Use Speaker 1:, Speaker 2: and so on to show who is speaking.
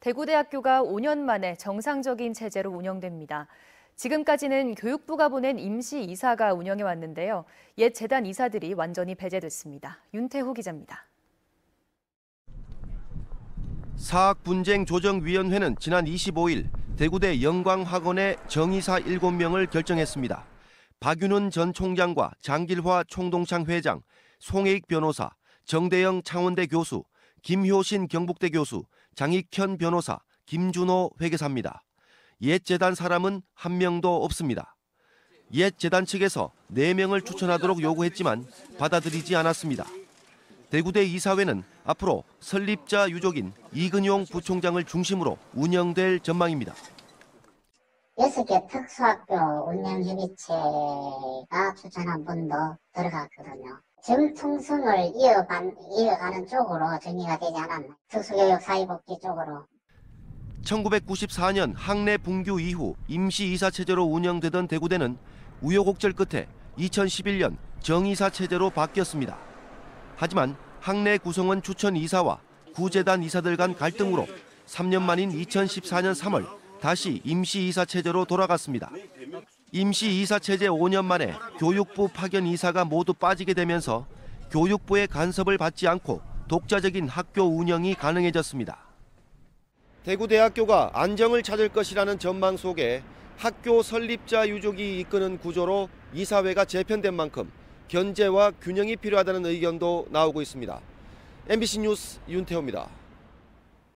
Speaker 1: 대구대학교가 5년 만에 정상적인 체제로 운영됩니다. 지금까지는 교육부가 보낸 임시 이사가 운영해 왔는데요. 옛 재단 이사들이 완전히 배제됐습니다. 윤태호 기자입니다.
Speaker 2: 사학분쟁조정위원회는 지난 25일 대구대 영광학원의 정이사 7명을 결정했습니다. 박윤훈 전 총장과 장길화 총동창 회장, 송혜익 변호사, 정대영 창원대 교수, 김효신 경북대 교수, 장익현 변호사, 김준호 회계사입니다. 옛 재단 사람은 한 명도 없습니다. 옛 재단 측에서 4명을 추천하도록 요구했지만 받아들이지 않았습니다. 대구대 이사회는 앞으로 설립자 유족인 이근용 부총장을 중심으로 운영될 전망입니다.
Speaker 3: 6개 특수학교 운영협의체가 추천한 분도 들어갔거든요. 정통성을 이어가는 쪽으로 정리가 되지 않았나. 특수교육 사회복지 쪽으로.
Speaker 2: 1994년 학내 분규 이후 임시이사 체제로 운영되던 대구대는 우여곡절 끝에 2011년 정이사 체제로 바뀌었습니다. 하지만 학내 구성원 추천 이사와 구재단 이사들 간 갈등으로 3년 만인 2014년 3월 다시 임시이사 체제로 돌아갔습니다. 임시이사 체제 5년 만에 교육부 파견 이사가 모두 빠지게 되면서 교육부의 간섭을 받지 않고 독자적인 학교 운영이 가능해졌습니다. 대구대학교가 안정을 찾을 것이라는 전망 속에 학교 설립자 유족이 이끄는 구조로 이사회가 재편된 만큼 견제와 균형이 필요하다는 의견도 나오고 있습니다. MBC 뉴스 윤태호입니다.